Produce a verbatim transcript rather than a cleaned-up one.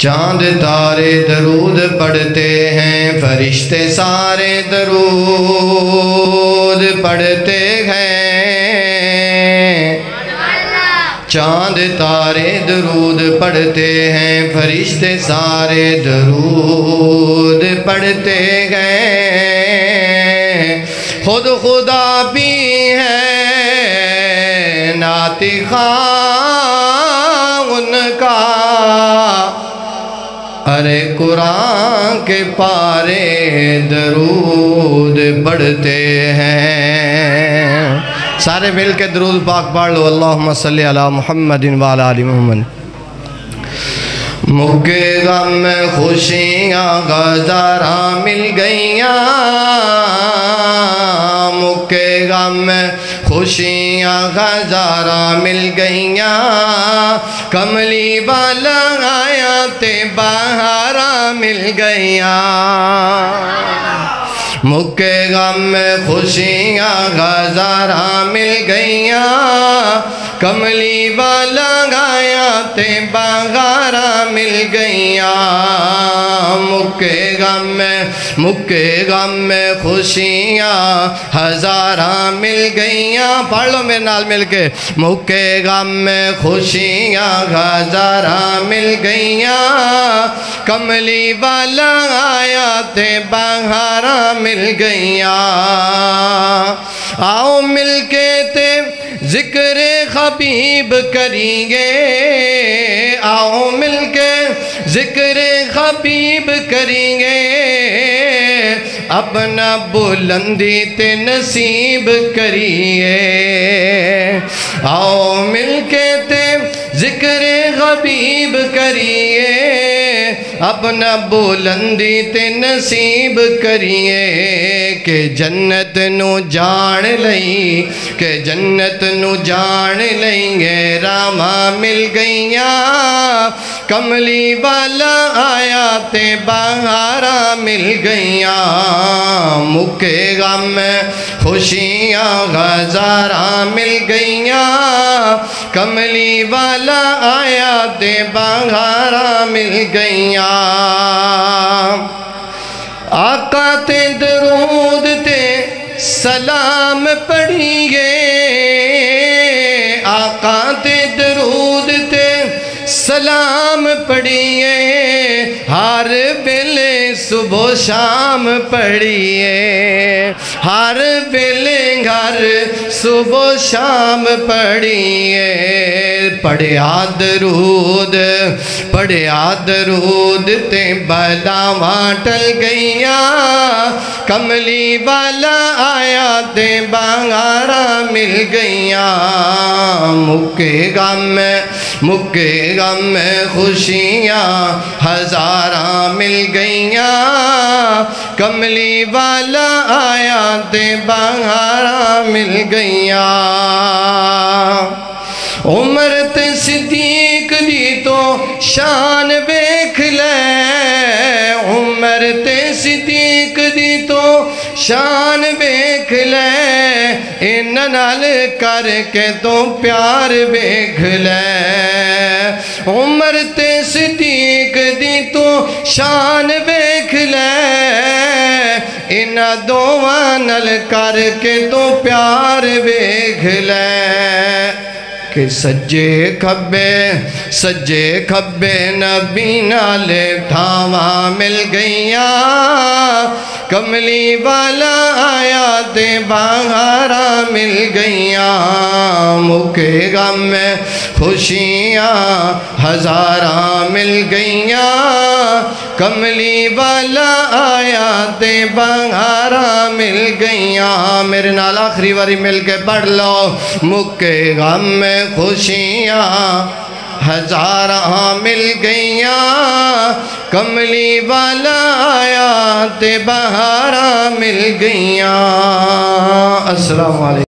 چاند تارے درود پڑھتے ہیں، فرشتے سارے درود پڑھتے ہیں۔ چاند تارے درود پڑھتے ہیں، فرشتے سارے درود پڑھتے ہیں۔ خود خدا بھی ہے نعت خواں ان کا، ارے قرآن کے پارے درود پڑھتے ہیں۔ سارے مل کے درود پاک پڑھ لو، اللہم صلی علی محمد وعلی آل محمد۔ مکے غم میں خوشیاں ہزاراں مل گئیاں، مکے غم میں خوشیاں ہزاراں مل گئیاں، کملی والا آیا تے بہاراں مل گئیاں۔ مکے غم میں خوشیاں ہزاراں مل گئیاں، کملی والا آیا تے بہاراں مل گئیاں۔ مکے غم میں مکے غم میں خوشیاں ہزاراں مل گئیاں، پڑھ لو میرے نال مل کے۔ مکے غم میں خوشیاں ہزاراں مل گئیاں، کملی والا آیا تے بہاراں مل گئیاں۔ آؤ مل کے تے ذکر حبیب کریں گے، آؤ مل کے ذکر حبیب کریں گے، اپنا بلندی تے نصیب کریے۔ آؤ مل کے تے ذکر حبیب کریے، اپنا بلندی تے نصیب کریے، کہ جنت نو جان لئی کہ جنت نو جان لیں گے راما مل گئیاں، کملی والا آیا تے بہاراں مل گئیاں۔ مکے غم میں خوشیاں ہزاراں مل گئیاں، کملی والا آیا تے بہاراں مل گئیاں۔ آقا تے درود تے سلام پڑھیے، آقا تے درود تے سلام پڑھیے، ہر ویلے صبح و شام پڑھیے، ہر ویلے ہر صبح و شام پڑھیے۔ پڑھیا درود پڑھیا درود تے بلاواں ٹل گئیاں، کملی والا آیا تے بہاراں مل گئیاں۔ مکے غم میں مکے غم میں خوشیاں ہزاراں مل گئیاں، کملی والا آیا تے بہاراں مل گئیاں۔ عمر تے صدیق دی تو شان ویکھ لے، عمر تے صدیق دی تو شان ویکھ لے، انہاں نال کر کے تو پیار ویکھ لے۔ عمر تے صدیق دی تو شان ویکھ لے، انہاں دوواں نال کر کے تو پیار ویکھ لے۔ کہ سجے کھبے سجے کھبے نبی نالے تھاواں مل گئیاں، کملی والا آیا تے بہاراں مل گئیاں۔ مکے غم میں خوشیاں ہزاراں مل گئیاں، کملی والا آیا تے بہاراں مل گئیاں۔ میرے نال آخری واری مل کے پڑھ لو، مکے غم میں خوشیاں ہزاراں مل گئیاں، کملی والا آیا تے بہاراں مل گئیاں۔ السلام علیکم۔